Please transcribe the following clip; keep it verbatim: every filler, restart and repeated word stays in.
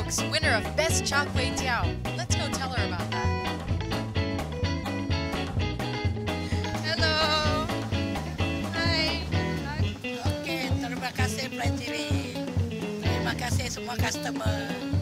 Gemok's winner of Best Char Kuey Teow. Let's go tell her about that. Hello. Hai. Okey, terima kasih FriedChillies. Terima kasih semua customer.